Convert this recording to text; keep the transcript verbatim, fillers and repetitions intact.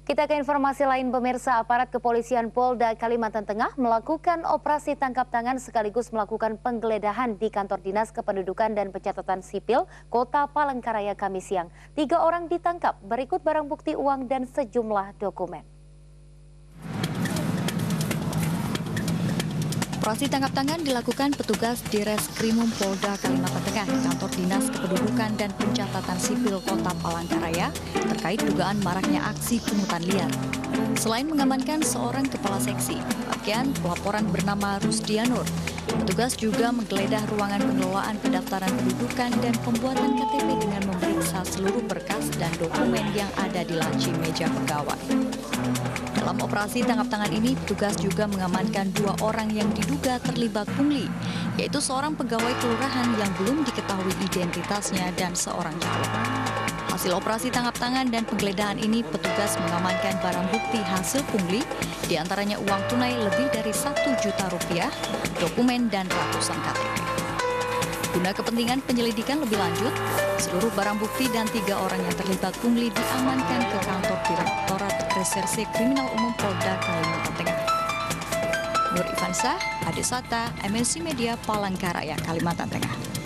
Kita ke informasi lain, pemirsa. Aparat kepolisian Polda Kalimantan Tengah melakukan operasi tangkap tangan sekaligus melakukan penggeledahan di kantor Dinas Kependudukan dan Pencatatan Sipil Kota Palangkaraya Kamis siang. Tiga orang ditangkap, berikut barang bukti uang dan sejumlah dokumen. Operasi tangkap tangan dilakukan petugas Direskrimum Polda Kalimantan Tengah, kantor Dinas Kependudukan dan Pencatatan Sipil Kota Palangkaraya terkait dugaan maraknya aksi pungutan liar. Selain mengamankan seorang kepala seksi, bagian pelaporan bernama Rusdianur, petugas juga menggeledah ruangan pengelolaan pendaftaran kependudukan dan pembuatan K T P dengan memeriksa seluruh berkas dan dokumen yang ada di laci meja pegawai. Dalam operasi tangkap tangan ini, petugas juga mengamankan dua orang yang diduga terlibat pungli, yaitu seorang pegawai kelurahan yang belum diketahui identitasnya dan seorang calon. Hasil operasi tangkap tangan dan penggeledahan ini, petugas mengamankan barang bukti hasil pungli, diantaranya uang tunai lebih dari satu juta rupiah, dokumen, dan ratusan K T P. Guna kepentingan penyelidikan lebih lanjut, seluruh barang bukti dan tiga orang yang terlibat pungli diamankan ke kantor Direktorat Reserse Kriminal Umum Polda Kalimantan Tengah. Nur Ivansyah, Adesata, M N C Media, Palangkaraya, Kalimantan Tengah.